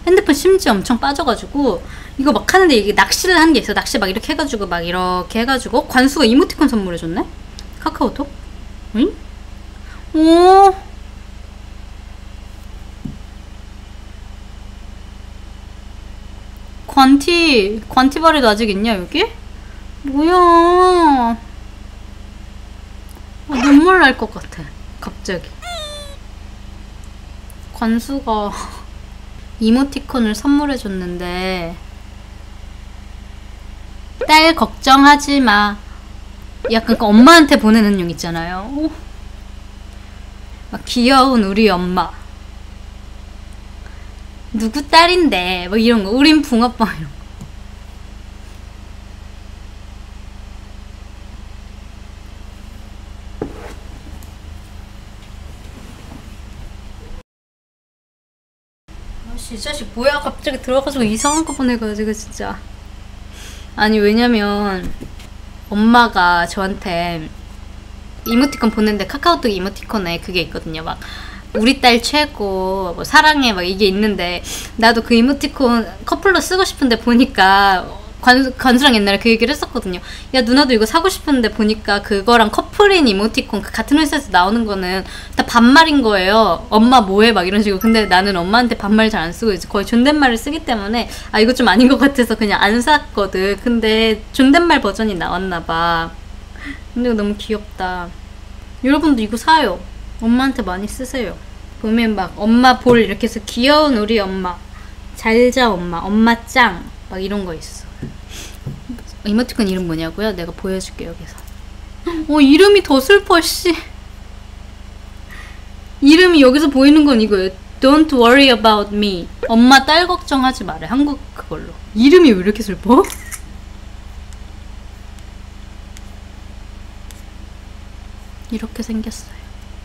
핸드폰 심지어 엄청 빠져가지고 이거 막 하는데 이게 낚시를 하는 게 있어. 낚시 막 이렇게 해가지고 막 이렇게 해가지고 관수가 이모티콘 선물해줬네? 카카오톡? 응? 오. 관티바리도 아직 있냐 여기? 뭐야. 눈물 날 것 같아 갑자기. 관수가 이모티콘을 선물해줬는데 딸 걱정하지마 약간 그 엄마한테 보내는 용 있잖아요. 막 귀여운 우리 엄마 누구 딸인데 뭐 이런거 우린 붕어빵 이런거. 이 자식 뭐야 갑자기 들어가서 이상한 거 보내가지고 진짜. 아니 왜냐면 엄마가 저한테 이모티콘 보냈는데 카카오톡 이모티콘에 그게 있거든요. 막 우리 딸 최고 뭐 사랑해 막 이게 있는데 나도 그 이모티콘 커플로 쓰고 싶은데 보니까 관수랑 옛날에 그 얘기를 했었거든요. 야 누나도 이거 사고 싶은데 보니까 그거랑 커플인 이모티콘 그 같은 회사에서 나오는 거는 다 반말인 거예요. 엄마 뭐해 막 이런 식으로. 근데 나는 엄마한테 반말 잘 안 쓰고 이제 거의 존댓말을 쓰기 때문에 아 이거 좀 아닌 것 같아서 그냥 안 샀거든. 근데 존댓말 버전이 나왔나봐. 근데 이거 너무 귀엽다. 여러분도 이거 사요. 엄마한테 많이 쓰세요. 보면 막 엄마 볼 이렇게 해서 귀여운 우리 엄마 잘자 엄마 엄마 짱 막 이런 거 있어. 이모티콘 이름 뭐냐고요? 내가 보여줄게 여기서. 이름이 더 슬퍼 씨. 이름이 여기서 보이는 건 이거예요. Don't worry about me. 엄마 딸 걱정하지 말래. 한국 그걸로. 이름이 왜 이렇게 슬퍼? 이렇게 생겼어요.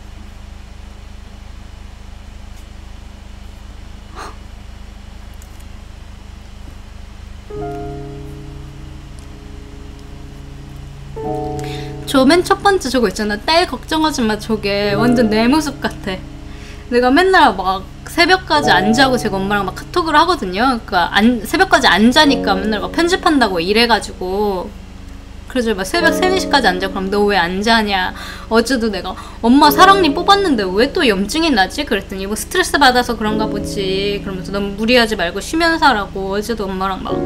저 맨 첫 번째 저거 있잖아. 딸 걱정하지 마. 저게 완전 내 모습 같아. 내가 맨날 막 새벽까지 안 자고 제가 엄마랑 막 카톡을 하거든요. 그러니까 새벽까지 안 자니까 맨날 막 편집한다고 이래가지고 그래서 막 새벽 3, 4시까지 안 자고 그럼 너 왜 안 자냐. 어제도 내가 엄마 사랑니 뽑았는데 왜 또 염증이 나지? 그랬더니 뭐 스트레스 받아서 그런가 보지. 그러면서 너무 무리하지 말고 쉬면서 하라고 어제도 엄마랑 막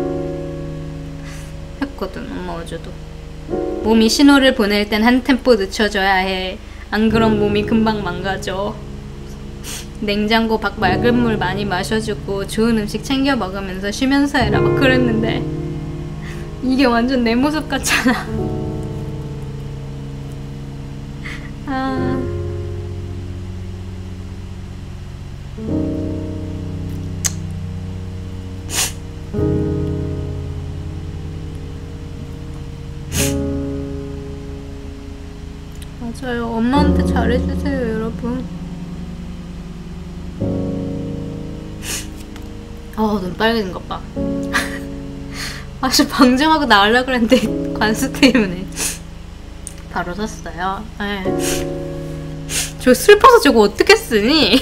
했거든. 엄마 어제도. 몸이 신호를 보낼 땐 한 템포 늦춰줘야 해. 안 그럼 몸이 금방 망가져. 냉장고 밖 맑은 물 많이 마셔주고 좋은 음식 챙겨 먹으면서 쉬면서 해라 막 그랬는데 이게 완전 내 모습 같잖아. 맞아요. 엄마한테 잘해주세요 여러분. 눈 빨개진 것 봐. 아주 방정하고 나오려고 그랬는데 관수 때문에 바로 샀어요. 저 슬퍼서 저거 어떻게 쓰니?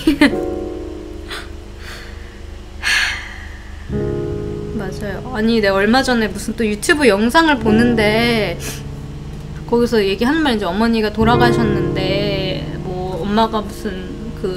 맞아요. 아니 내가 얼마 전에 무슨 또 유튜브 영상을 보는데 거기서 얘기하는 말인지 어머니가 돌아가셨는데 뭐 엄마가 무슨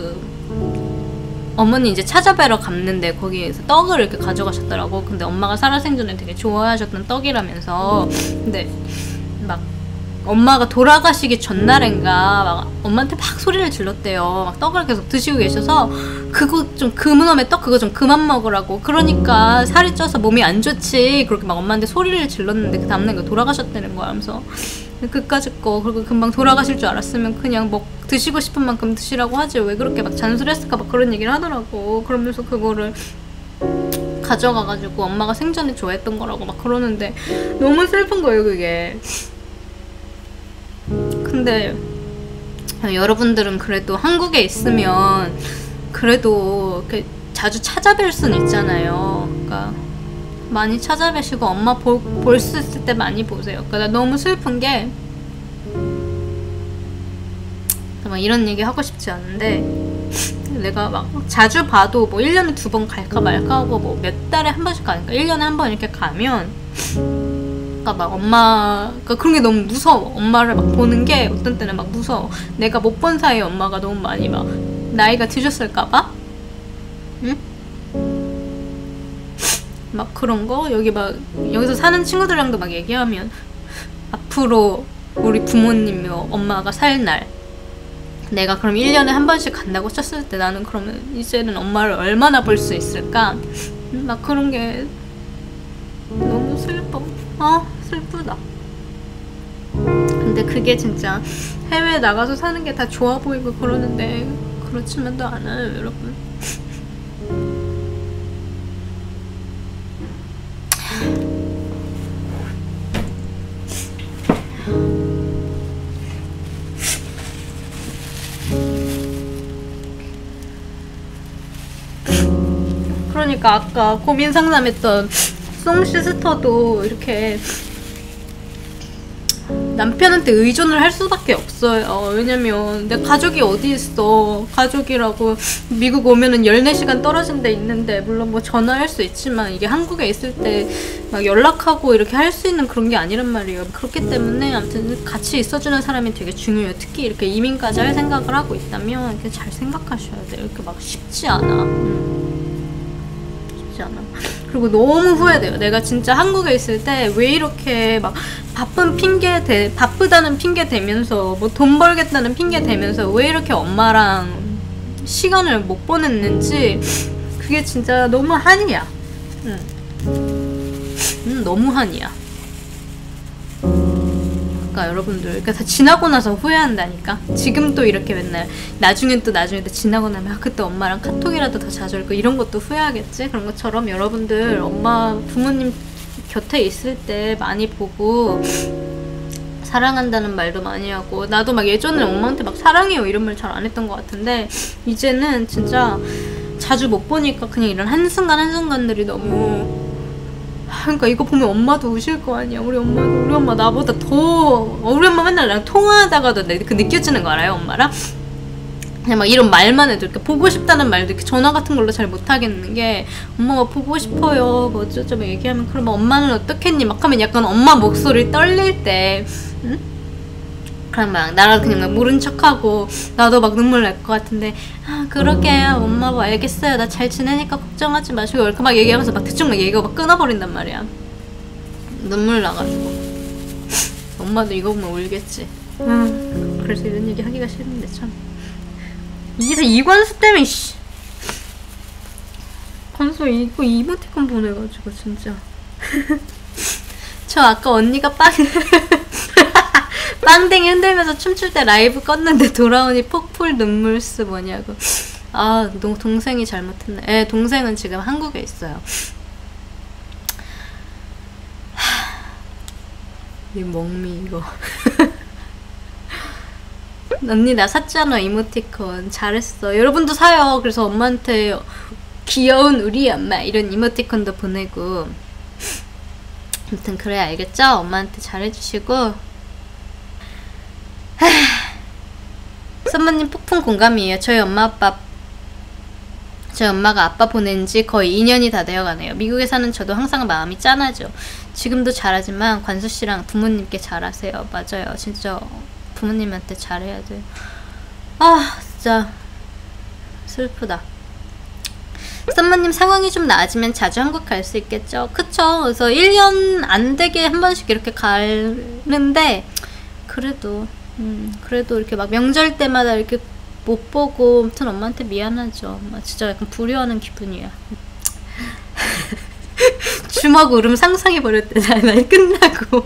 어머니 이제 찾아뵈러 갔는데 거기에서 떡을 이렇게 가져가셨더라고. 근데 엄마가 살아생전에 되게 좋아하셨던 떡이라면서. 근데 막 엄마가 돌아가시기 전날인가 막 엄마한테 막 소리를 질렀대요. 막 떡을 계속 드시고 계셔서 그거 좀 그놈의 떡 그거 좀 그만 먹으라고. 그러니까 살이 쪄서 몸이 안 좋지. 그렇게 막 엄마한테 소리를 질렀는데 그 다음날 돌아가셨다는 거야. 하면서 그까짓 거 그리고 금방 돌아가실 줄 알았으면 그냥 드시고 싶은 만큼 드시라고 하지 왜 그렇게 막 잔소리했을까 막 그런 얘기를 하더라고. 그러면서 그거를 가져가가지고 엄마가 생전에 좋아했던 거라고 막 그러는데 너무 슬픈 거예요 그게. 근데 여러분들은 그래도 한국에 있으면 그래도 이렇게 자주 찾아뵐 순 있잖아요. 그러니까 많이 찾아뵈시고 엄마 볼 수 있을 때 많이 보세요. 그러니까 나 너무 슬픈 게 막 이런 얘기 하고 싶지 않은데 내가 막 자주 봐도 뭐 1년에 2번 갈까 말까 하고 뭐 몇 달에 한 번씩 가니까 1년에 한 번 이렇게 가면 그러니까 막 엄마가 그런 게 너무 무서워. 엄마를 막 보는 게 어떤 때는 막 무서워. 내가 못 본 사이에 엄마가 너무 많이 막 나이가 드셨을까봐? 응? 막 그런 거? 여기 막 여기서 사는 친구들이랑도 막 얘기하면 앞으로 우리 부모님이 엄마가 살 날 내가 그럼 1년에 한 번씩 간다고 쳤을 때 나는 그러면 이제는 엄마를 얼마나 볼 수 있을까? 막 그런 게 너무 슬퍼. 슬프다. 근데 그게 진짜 해외에 나가서 사는 게 다 좋아 보이고 그러는데 그렇지만도 않아요, 여러분. 그러니까 아까 고민 상담했던 송시스터도 이렇게 남편한테 의존을 할 수밖에 없어요. 왜냐면 내 가족이 어디 있어. 가족이라고 미국 오면은 14시간 떨어진 데 있는데 물론 뭐 전화할 수 있지만 이게 한국에 있을 때 막 연락하고 이렇게 할 수 있는 그런 게 아니란 말이에요. 그렇기 때문에 아무튼 같이 있어주는 사람이 되게 중요해요. 특히 이렇게 이민까지 할 생각을 하고 있다면 이렇게 잘 생각하셔야 돼요. 이렇게 막 쉽지 않아. 쉽지 않아. 그리고 너무 후회돼요. 내가 진짜 한국에 있을 때 왜 이렇게 막 바쁘다는 핑계 대면서 뭐 돈 벌겠다는 핑계 대면서 왜 이렇게 엄마랑 시간을 못 보냈는지 그게 진짜 너무 한이야. 너무 한이야. 그러니까 여러분들 그러니까 다 지나고 나서 후회한다니까. 지금 또 이렇게 맨날 나중에 또 지나고 나면 그때 엄마랑 카톡이라도 더 자주 할거 이런 것도 후회하겠지. 그런 것처럼 여러분들 엄마 부모님 곁에 있을 때 많이 보고 사랑한다는 말도 많이 하고 나도 막 예전에 엄마한테 막 사랑해요 이런 말 잘 안 했던 것 같은데 이제는 진짜 자주 못 보니까 그냥 이런 한순간 한순간들이 너무 그러니까 이거 보면 엄마도 우실 거 아니야. 우리 엄마 나보다 더 우리 엄마 맨날 나랑 통화하다가도 그 느껴지는 거 알아요? 엄마랑 그냥 막 이런 말만 해도 이렇게 보고 싶다는 말도 이렇게 전화 같은 걸로 잘 못하겠는 게 엄마가 보고 싶어요 뭐 어쩌고 얘기하면 그럼 엄마는 어떻겠니 막 하면 약간 엄마 목소리 떨릴 때 응? 그냥 막 나랑 그냥 막 모른 척하고 나도 막 눈물 날 것 같은데 그러게요 엄마 뭐 알겠어요 나 잘 지내니까 걱정하지 마시고 이렇게 막 얘기하면서 막 대충 막 얘기가 막 끊어버린단 말이야. 눈물 나가지고 엄마도 이거 보면 울겠지. 그래서 이런 얘기 하기가 싫은데 참 이게 다 이관수 때문에 씨. 관수 이거 이모티콘 보내가지고 진짜 저 아까 언니가 빵댕이 흔들면서 춤출 때 라이브 껐는데 돌아오니 폭풀 눈물스 뭐냐고. 동생이 잘못했네. 동생은 지금 한국에 있어요. 이 멍미 이거 언니 나 샀잖아 이모티콘 잘했어. 여러분도 사요. 그래서 엄마한테 귀여운 우리 엄마 이런 이모티콘도 보내고 아무튼 그래 알겠죠? 엄마한테 잘해주시고 선배님 폭풍 공감이에요. 저희 엄마가 아빠 보낸 지 거의 2년이 다 되어가네요. 미국에 사는 저도 항상 마음이 짠하죠. 지금도 잘하지만 관수씨랑 부모님께 잘하세요. 맞아요. 진짜 부모님한테 잘해야 돼요. 진짜 슬프다. 선배님 상황이 좀 나아지면 자주 한국 갈 수 있겠죠? 그쵸? 그래서 1년 안 되게 한 번씩 이렇게 가는데 그래도 이렇게 막 명절 때마다 이렇게 못 보고 아무튼 엄마한테 미안하죠. 진짜 약간 불효하는 기분이야. 주먹 울음 상상해버렸대. 날 끝나고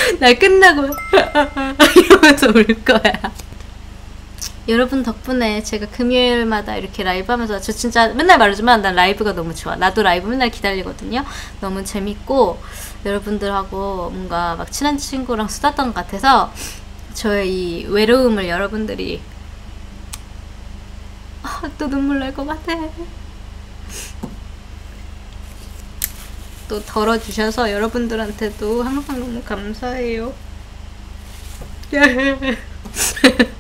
이러면서 울 거야. 여러분 덕분에 제가 금요일마다 이렇게 라이브 하면서 저 진짜 맨날 말하지만 난 라이브가 너무 좋아. 나도 라이브 맨날 기다리거든요. 너무 재밌고 여러분들하고 뭔가 막 친한 친구랑 수다 떤 것 같아서 저의 이 외로움을 여러분들이 또 눈물 날 것 같아. 또 덜어주셔서 여러분들한테도 항상 너무 감사해요.